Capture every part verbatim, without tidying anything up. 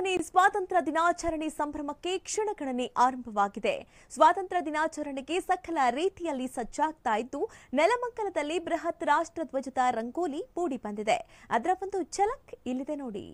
ಹದಿನಾಲ್ಕನೇ ಸ್ವಾತಂತ್ರ್ಯ ದಿನಾಚರಣೆ ಸಂಭ್ರಮಕ್ಕೆ ಕ್ಷಣಗಣನೆ ಆರಂಭವಾಗಿದೆ. ಸ್ವಾತಂತ್ರ್ಯ ದಿನಾಚರಣೆಗೆ ಸಕಲ ರೀತಿಯಲ್ಲಿ ಸಜ್ಜಾಗ್ತಾ ಇದ್ದು ನೆಲಮಂಗಲದಲ್ಲಿ ಬೃಹತ್ ರಾಷ್ಟ್ರಧ್ವಜದ ರಂಗೋಲಿ ಮೂಡಿ ಬಂದಿದೆ. ಅದರ ಒಂದು ಝಲಕ್ ಇಲ್ಲಿದೆ ನೋಡಿ.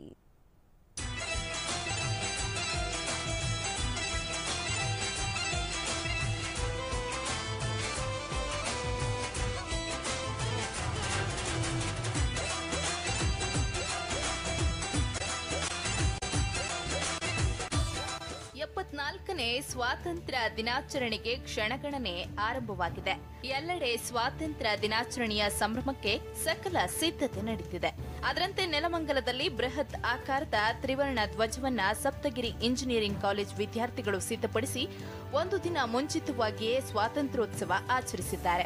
ಎಪ್ಪತ್ನಾಲ್ಕನೇ ಸ್ವಾತಂತ್ರ್ಯ ದಿನಾಚರಣೆಗೆ ಕ್ಷಣಗಣನೆ ಆರಂಭವಾಗಿದೆ. ಎಲ್ಲೆಡೆ ಸ್ವಾತಂತ್ರ್ಯ ದಿನಾಚರಣೆಯ ಸಂಭ್ರಮಕ್ಕೆ ಸಕಲ ಸಿದ್ಧತೆ ನಡೆದಿದೆ. ಅದರಂತೆ ನೆಲಮಂಗಲದಲ್ಲಿ ಬೃಹತ್ ಆಕಾರದ ತ್ರಿವರ್ಣ ಧ್ವಜವನ್ನ ಸಪ್ತಗಿರಿ ಇಂಜಿನಿಯರಿಂಗ್ ಕಾಲೇಜ್ ವಿದ್ಯಾರ್ಥಿಗಳು ಸಿದ್ಧಪಡಿಸಿ ಒಂದು ದಿನ ಮುಂಚಿತವಾಗಿಯೇ ಸ್ವಾತಂತ್ರ್ಯೋತ್ಸವ ಆಚರಿಸಿದ್ದಾರೆ.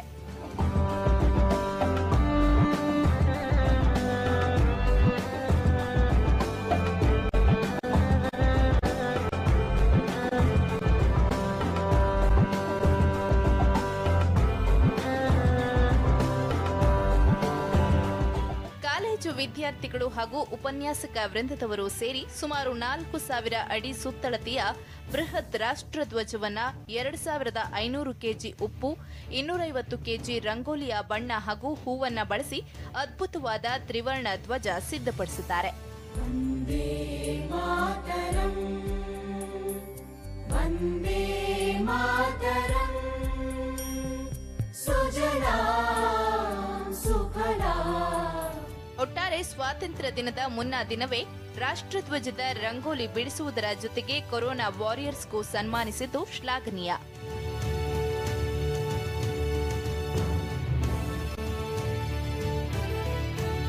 ಕಾಲೇಜು ವಿದ್ಯಾರ್ಥಿಗಳು ಹಾಗೂ ಉಪನ್ಯಾಸಕ ವೃಂದದವರು ಸೇರಿ ಸುಮಾರು ನಾಲ್ಕು ಸಾವಿರ ಅಡಿ ಸುತ್ತಳತೆಯ ಬೃಹತ್ ರಾಷ್ಟ್ರಧ್ವಜವನ್ನ ಎರಡು ಸಾವಿರದ ಐನೂರು ಕೆಜಿ ಉಪ್ಪು, ಇನ್ನೂರೈವತ್ತು ಕೆಜಿ ರಂಗೋಲಿಯ ಬಣ್ಣ ಹಾಗೂ ಹೂವನ್ನ ಬಳಸಿ ಅದ್ಭುತವಾದ ತ್ರಿವರ್ಣ ಧ್ವಜ ಸಿದ್ಧಪಡಿಸಿದ್ದಾರೆ. ಒಟ್ಟಾರೆ ಸ್ವಾತಂತ್ರ್ಯ ದಿನದ ಮುನ್ನಾ ದಿನವೇ ರಾಷ್ಟ್ರಧ್ವಜದ ರಂಗೋಲಿ ಬಿಡಿಸುವುದರ ಜೊತೆಗೆ ಕೊರೋನಾ ವಾರಿಯರ್ಸ್ಗೂ ಸನ್ಮಾನಿಸಿದ್ದು ಶ್ಲಾಘನೀಯ.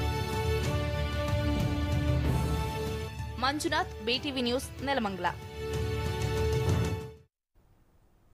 Manjunath, BTV news, Nelamangala.